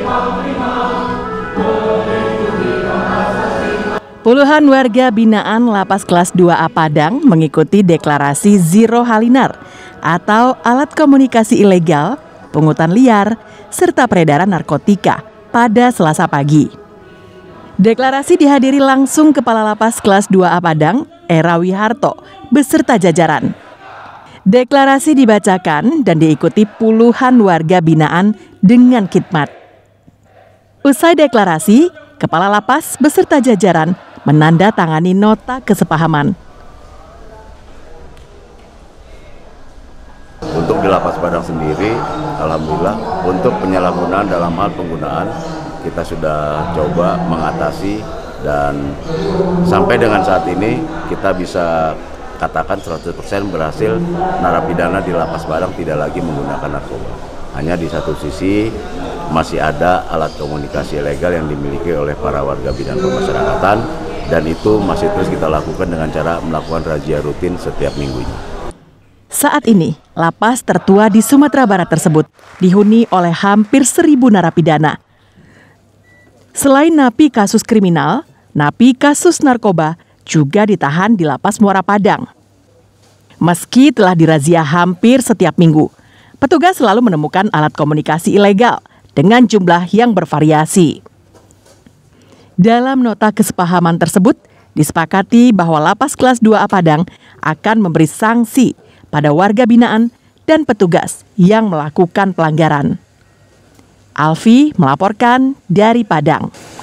Puluhan warga binaan Lapas Kelas 2A Padang mengikuti deklarasi Zero Halinar atau alat komunikasi ilegal, pungutan liar, serta peredaran narkotika pada Selasa pagi. Deklarasi dihadiri langsung Kepala Lapas Kelas 2A Padang, Era Wiharto, beserta jajaran. Deklarasi dibacakan dan diikuti puluhan warga binaan dengan khidmat. Usai deklarasi, Kepala Lapas beserta jajaran menandatangani nota kesepahaman. Untuk di Lapas Padang sendiri, alhamdulillah untuk penyalahgunaan dalam hal penggunaan kita sudah coba mengatasi dan sampai dengan saat ini kita bisa katakan 100% berhasil narapidana di Lapas Padang tidak lagi menggunakan narkoba. Hanya di satu sisi masih ada alat komunikasi ilegal yang dimiliki oleh para warga binaan pemasyarakatan dan itu masih terus kita lakukan dengan cara melakukan razia rutin setiap minggunya. Saat ini, lapas tertua di Sumatera Barat tersebut dihuni oleh hampir 1.000 narapidana. Selain napi kasus kriminal, napi kasus narkoba juga ditahan di Lapas Muara Padang. Meski telah dirazia hampir setiap minggu, petugas selalu menemukan alat komunikasi ilegal dengan jumlah yang bervariasi. Dalam nota kesepahaman tersebut, disepakati bahwa Lapas Kelas 2A Padang akan memberi sanksi pada warga binaan dan petugas yang melakukan pelanggaran. Alfi melaporkan dari Padang.